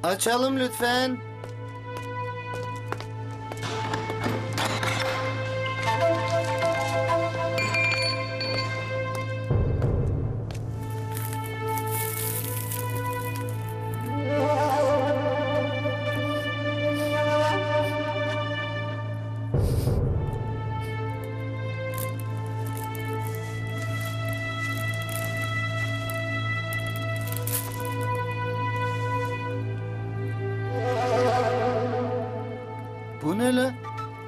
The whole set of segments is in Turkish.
Açalım lütfen. Bu ne lan?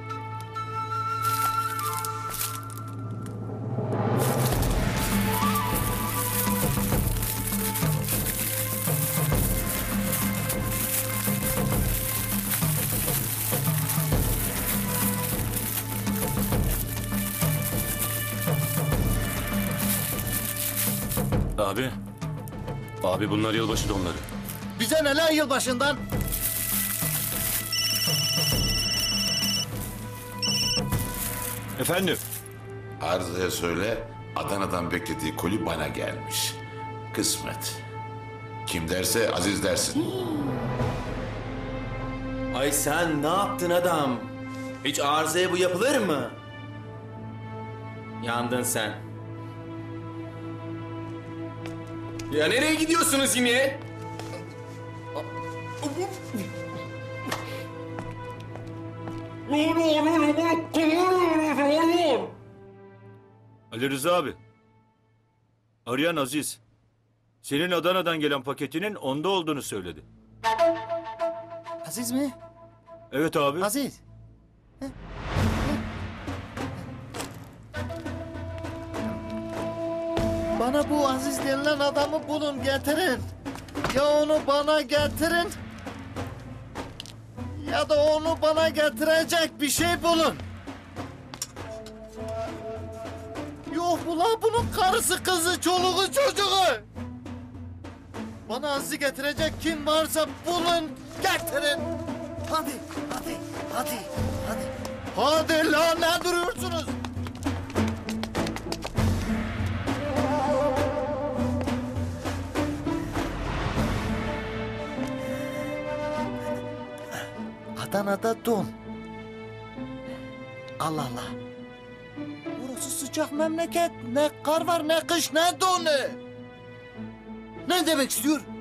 Abi. Abi bunlar yılbaşı donları. Bize ne lan yılbaşından? Efendim? Arıza'ya söyle, Adana'dan beklediği koli bana gelmiş. Kısmet. Kim derse Aziz dersin. Ay sen ne yaptın adam? Hiç arızaya bu yapılır mı? Yandın sen. Ya nereye gidiyorsunuz yine? Ali Rıza abi. Arayan Aziz. Senin Adana'dan gelen paketinin onda olduğunu söyledi. Aziz mi? Evet abi. Aziz. Bana bu Aziz denilen adamı bulun, getirin. Ya onu bana getirin, ya da onu bana getirecek bir şey bulun. Yok mu lan bunun karısı, kızı, çoluğu, çocuğu? Bana Aziz'i getirecek kim varsa bulun, getirin. Hadi, hadi, hadi, hadi. Hadi lan, ne duruyorsunuz? Adana'da don. Allah Allah. Burası sıcak memleket. Ne kar var, ne kış, ne donu. Ne demek istiyor?